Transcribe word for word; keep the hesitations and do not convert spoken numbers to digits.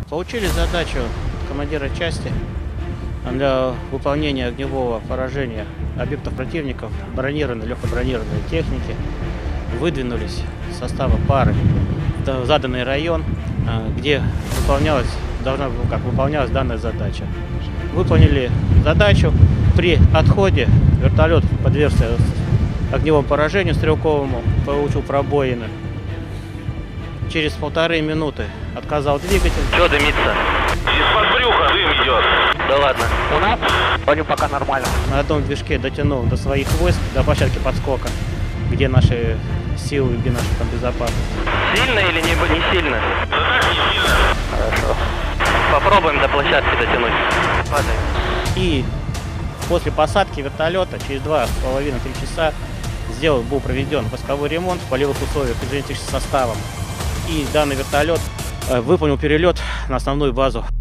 Получили задачу командира части для выполнения огневого поражения объектов противников, бронированной, легкобронированной техники. Выдвинулись из состава пары в заданный район, где выполнялась, должна, как выполнялась данная задача. Выполнили задачу. При отходе вертолет подвергся огневому поражению стрелковому, получил пробоины. Через полторы минуты отказал двигатель. Что дымится? Из-под брюха дым идет. Да ладно. У нас? Вроде пока нормально. На одном движке дотянул до своих войск, до площадки подскока, где наши силы, где наша там безопасность. Сильно или не, не сильно? Да так не сильно. Хорошо. Попробуем до площадки дотянуть. Падаем. И после посадки вертолета через два с половиной-три часа сделал, был проведен восковой ремонт в полевых условиях инженерно-техническим составом. И данный вертолет выполнил перелет на основную базу.